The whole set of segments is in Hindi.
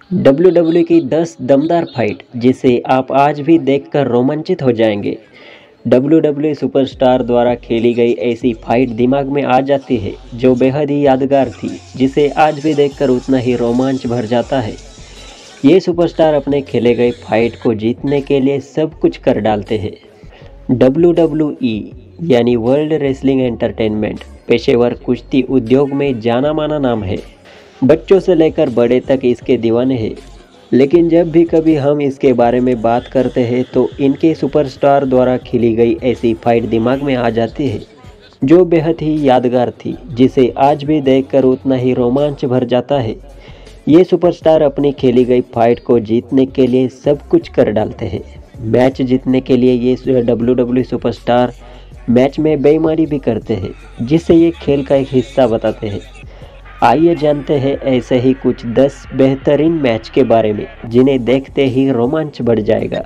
WWE की 10 दमदार फाइट जिसे आप आज भी देखकर रोमांचित हो जाएंगे। WWE सुपरस्टार द्वारा खेली गई ऐसी फाइट दिमाग में आ जाती है जो बेहद ही यादगार थी, जिसे आज भी देखकर उतना ही रोमांच भर जाता है। ये सुपरस्टार अपने खेले गए फाइट को जीतने के लिए सब कुछ कर डालते हैं। WWE यानी वर्ल्ड रेसलिंग एंटरटेनमेंट पेशेवर कुश्ती उद्योग में जाना माना नाम है। बच्चों से लेकर बड़े तक इसके दीवाने हैं। लेकिन जब भी कभी हम इसके बारे में बात करते हैं तो इनके सुपरस्टार द्वारा खेली गई ऐसी फाइट दिमाग में आ जाती है जो बेहद ही यादगार थी, जिसे आज भी देखकर उतना ही रोमांच भर जाता है। ये सुपरस्टार अपनी खेली गई फाइट को जीतने के लिए सब कुछ कर डालते हैं। मैच जीतने के लिए ये WWE सुपरस्टार मैच में बेईमानी भी करते हैं, जिससे ये खेल का एक हिस्सा बताते हैं। आइए जानते हैं ऐसे ही कुछ 10 बेहतरीन मैच के बारे में जिन्हें देखते ही रोमांच बढ़ जाएगा।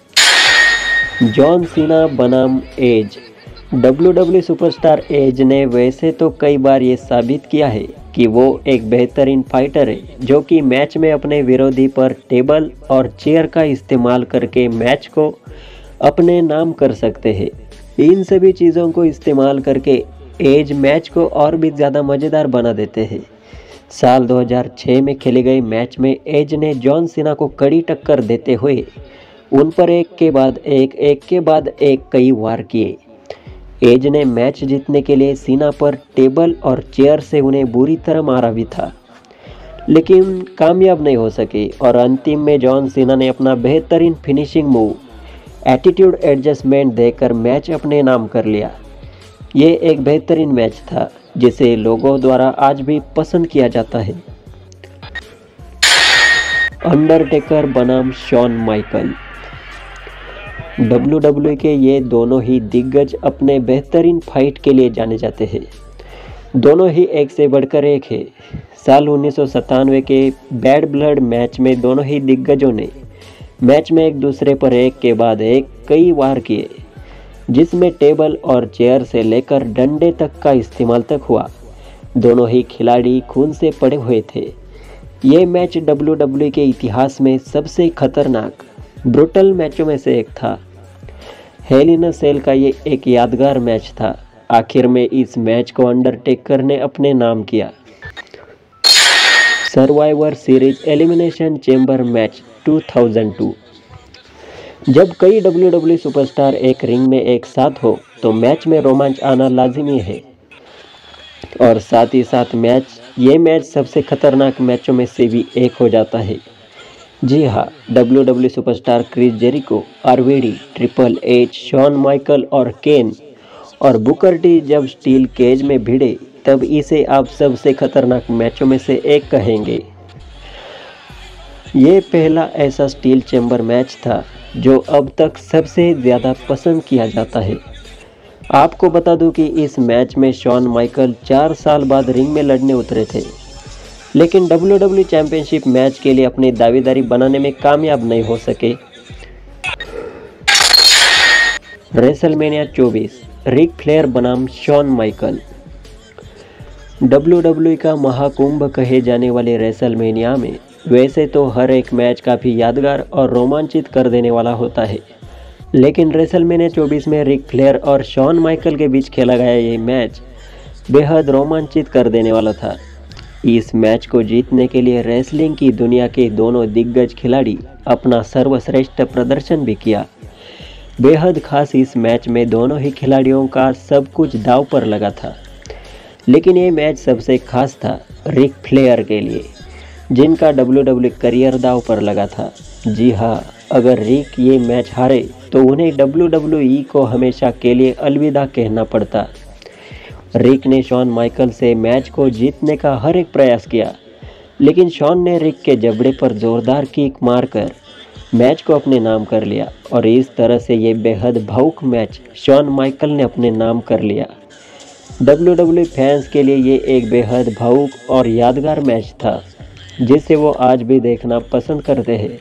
जॉन सीना बनाम एज। WWE सुपरस्टार एज ने वैसे तो कई बार ये साबित किया है कि वो एक बेहतरीन फाइटर है, जो कि मैच में अपने विरोधी पर टेबल और चेयर का इस्तेमाल करके मैच को अपने नाम कर सकते हैं। इन सभी चीज़ों को इस्तेमाल करके एज मैच को और भी ज़्यादा मज़ेदार बना देते हैं। साल 2006 में खेले गए मैच में एज ने जॉन सीना को कड़ी टक्कर देते हुए उन पर एक के बाद एक कई वार किए। एज ने मैच जीतने के लिए सीना पर टेबल और चेयर से उन्हें बुरी तरह मारा भी था, लेकिन कामयाब नहीं हो सके और अंतिम में जॉन सीना ने अपना बेहतरीन फिनिशिंग मूव एटीट्यूड एडजस्टमेंट देकर मैच अपने नाम कर लिया। ये एक बेहतरीन मैच था जिसे लोगों द्वारा आज भी पसंद किया जाता है। अंडरटेकर बनाम शॉन माइकल। WWE के ये दोनों ही दिग्गज अपने बेहतरीन फाइट के लिए जाने जाते हैं। दोनों ही एक से बढ़कर एक है। साल 1997 के बैड ब्लड मैच में दोनों ही दिग्गजों ने मैच में एक दूसरे पर एक के बाद एक कई वार किए, जिसमें टेबल और चेयर से लेकर डंडे तक का इस्तेमाल तक हुआ। दोनों ही खिलाड़ी खून से पड़े हुए थे। ये मैच WWE के इतिहास में सबसे खतरनाक ब्रूटल मैचों में से एक था। हेल इन अ सेल का ये एक यादगार मैच था। आखिर में इस मैच को अंडरटेकर ने अपने नाम किया। Survivor Series Elimination Chamber match 2002। जब कई WWE सुपरस्टार एक रिंग में एक साथ हो तो मैच में रोमांच आना लाजिमी है, और साथ ही साथ ये मैच सबसे खतरनाक मैचों में से भी एक हो जाता है। जी हाँ, WWE superstar Chris Jericho, RVD, triple H, Shawn Michael और केन और बुकर टी जब स्टील केज में भिड़े तब इसे आप सबसे खतरनाक मैचों में से एक कहेंगे। ये पहला ऐसा स्टील चैम्बर मैच था जो अब तक सबसे ज़्यादा पसंद किया जाता है। आपको बता दूं कि इस मैच में शॉन माइकल 4 साल बाद रिंग में लड़ने उतरे थे, लेकिन WWE चैंपियनशिप मैच के लिए अपनी दावेदारी बनाने में कामयाब नहीं हो सके। रेसलमेनिया 24, रिक फ्लेयर बनाम शॉन माइकल। WWE का महाकुंभ कहे जाने वाले रेसलमेनिया में वैसे तो हर एक मैच काफ़ी यादगार और रोमांचित कर देने वाला होता है, लेकिन रेसलमेनिया 24 में रिक फ्लेयर और शॉन माइकल के बीच खेला गया ये मैच बेहद रोमांचित कर देने वाला था। इस मैच को जीतने के लिए रेसलिंग की दुनिया के दोनों दिग्गज खिलाड़ी अपना सर्वश्रेष्ठ प्रदर्शन भी किया। बेहद खास इस मैच में दोनों ही खिलाड़ियों का सब कुछ दांव पर लगा था, लेकिन ये मैच सबसे खास था रिक फ्लेयर के लिए, जिनका WWE करियर दांव पर लगा था। जी हाँ, अगर रिक ये मैच हारे तो उन्हें WWE को हमेशा के लिए अलविदा कहना पड़ता। रिक ने शॉन माइकल से मैच को जीतने का हर एक प्रयास किया, लेकिन शॉन ने रिक के जबड़े पर जोरदार किक मारकर मैच को अपने नाम कर लिया, और इस तरह से ये बेहद भावुक मैच शॉन माइकल ने अपने नाम कर लिया। WWE फैंस के लिए ये एक बेहद भावुक और यादगार मैच था, जिसे वो आज भी देखना पसंद करते हैं।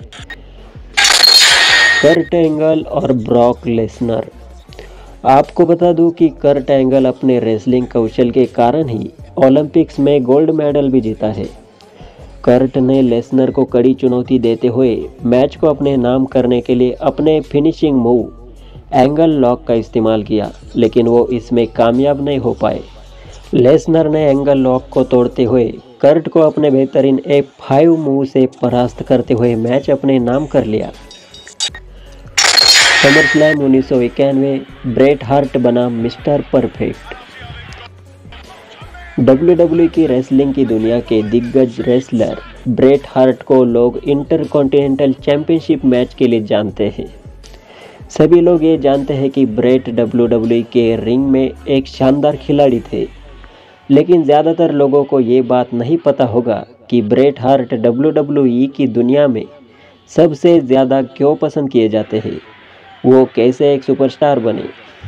कर्ट एंगल और ब्रॉक लेसनर। आपको बता दूं कि कर्ट एंगल अपने रेसलिंग कौशल के कारण ही ओलंपिक्स में गोल्ड मेडल भी जीता है। कर्ट ने लेसनर को कड़ी चुनौती देते हुए मैच को अपने नाम करने के लिए अपने फिनिशिंग मूव एंगल लॉक का इस्तेमाल किया, लेकिन वो इसमें कामयाब नहीं हो पाए। लेसनर ने एंगल लॉक को तोड़ते हुए कर्ट को अपने बेहतरीन F5 मूव से परास्त करते हुए मैच अपने नाम कर लिया। समरस्लैम 1991, ब्रेट हार्ट बना मिस्टर परफेक्ट। WWE की रेसलिंग की दुनिया के दिग्गज रेसलर ब्रेट हार्ट को लोग इंटरकॉन्टिनेंटल चैंपियनशिप मैच के लिए जानते हैं। सभी लोग ये जानते हैं कि ब्रेट WWE के रिंग में एक शानदार खिलाड़ी थे, लेकिन ज़्यादातर लोगों को ये बात नहीं पता होगा कि ब्रेट हार्ट WWE की दुनिया में सबसे ज़्यादा क्यों पसंद किए जाते हैं, वो कैसे एक सुपरस्टार बने।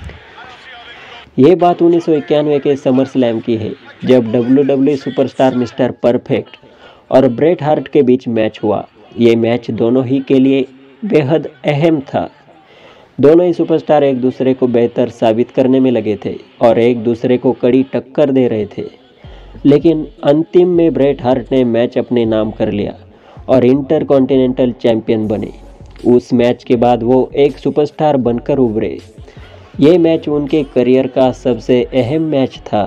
ये बात 1991 के समरस्लैम की है, जब WWE सुपरस्टार मिस्टर परफेक्ट और ब्रेट हार्ट के बीच मैच हुआ। ये मैच दोनों ही के लिए बेहद अहम था। दोनों ही सुपरस्टार एक दूसरे को बेहतर साबित करने में लगे थे और एक दूसरे को कड़ी टक्कर दे रहे थे, लेकिन अंतिम में ब्रेट हार्ट ने मैच अपने नाम कर लिया और इंटरकॉन्टिनेंटल चैंपियन बने। उस मैच के बाद वो एक सुपरस्टार बनकर उभरे। ये मैच उनके करियर का सबसे अहम मैच था।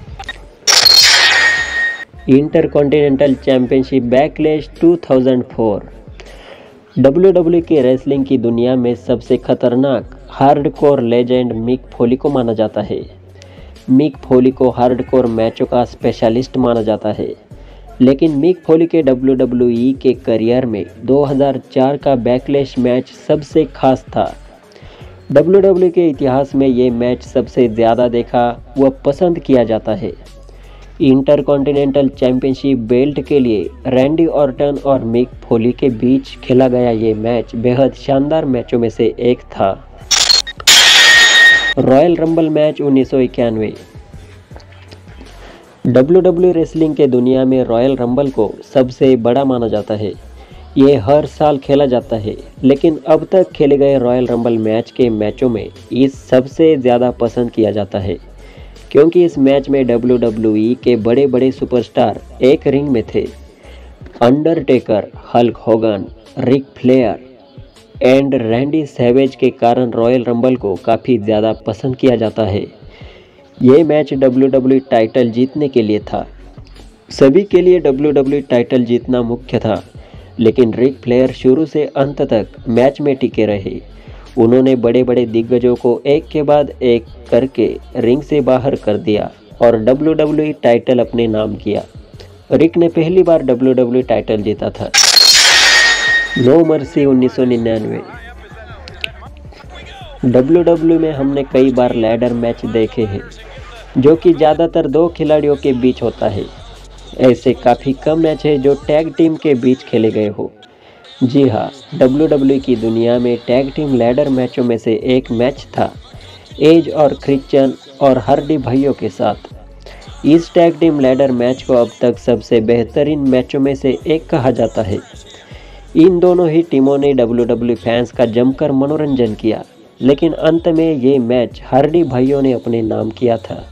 Intercontinental Championship Backlash 2004। WWE के रेसलिंग की दुनिया में सबसे खतरनाक हार्डकोर लेजेंड मिक फोली को माना जाता है। मिक फोली को हार्डकोर मैचों का स्पेशलिस्ट माना जाता है, लेकिन मिक फोली के WWE के करियर में 2004 का बैकलैश मैच सबसे खास था। WWE के इतिहास में ये मैच सबसे ज़्यादा देखा व पसंद किया जाता है। इंटरकॉन्टिनेंटल चैंपियनशिप बेल्ट के लिए रैंडी ऑर्टन और मिक फोली के बीच खेला गया ये मैच बेहद शानदार मैचों में से एक था। Royal Rumble match 1991। WWE wrestling के दुनिया में रॉयल रंबल को सबसे बड़ा माना जाता है। ये हर साल खेला जाता है, लेकिन अब तक खेले गए रॉयल रंबल मैच के मैचों में इस सबसे ज़्यादा पसंद किया जाता है, क्योंकि इस मैच में WWE के बड़े बड़े सुपरस्टार एक रिंग में थे। Undertaker, Hulk Hogan, Ric Flair and Randy Savage के कारण रॉयल रंबल को काफ़ी ज़्यादा पसंद किया जाता है। ये मैच WWE टाइटल जीतने के लिए था। सभी के लिए WWE टाइटल जीतना मुख्य था, लेकिन रिक फ्लेयर शुरू से अंत तक मैच में टिके रहे। उन्होंने बड़े बड़े दिग्गजों को एक के बाद एक करके रिंग से बाहर कर दिया और WWE टाइटल अपने नाम किया। रिक ने पहली बार WWE टाइटल जीता था। No mercy 1999। WWE में हमने कई बार लैडर मैच देखे हैं, जो कि ज़्यादातर दो खिलाड़ियों के बीच होता है। ऐसे काफ़ी कम मैच है जो टैग टीम के बीच खेले गए हो। जी हाँ, WWE की दुनिया में टैग टीम लैडर मैचों में से एक मैच था, एज और क्रिश्चियन और हार्डी भाइयों के साथ। इस टैग टीम लैडर मैच को अब तक सबसे बेहतरीन मैचों में से एक कहा जाता है। इन दोनों ही टीमों ने WWE फैंस का जमकर मनोरंजन किया, लेकिन अंत में ये मैच हार्डी भाइयों ने अपने नाम किया था।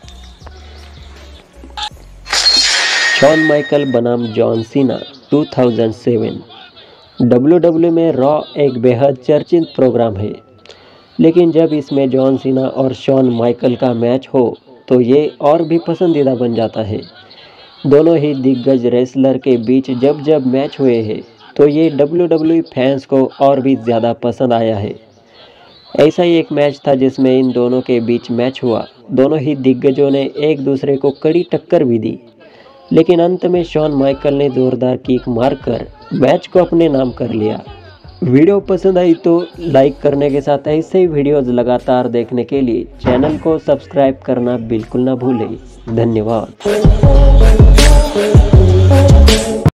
शॉन माइकल बनाम जॉन सीना 2007। WWE में रॉ एक बेहद चर्चित प्रोग्राम है, लेकिन जब इसमें जॉन सीना और शॉन माइकल का मैच हो तो ये और भी पसंदीदा बन जाता है। दोनों ही दिग्गज रेसलर के बीच जब जब मैच हुए हैं तो ये WWE फैंस को और भी ज़्यादा पसंद आया है। ऐसा ही एक मैच था जिसमें इन दोनों के बीच मैच हुआ। दोनों ही दिग्गजों ने एक दूसरे को कड़ी टक्कर भी दी, लेकिन अंत में शॉन माइकल ने जोरदार किक मारकर मैच को अपने नाम कर लिया। वीडियो पसंद आई तो लाइक करने के साथ ऐसे ही वीडियोज़ लगातार देखने के लिए चैनल को सब्सक्राइब करना बिल्कुल ना भूलें। धन्यवाद।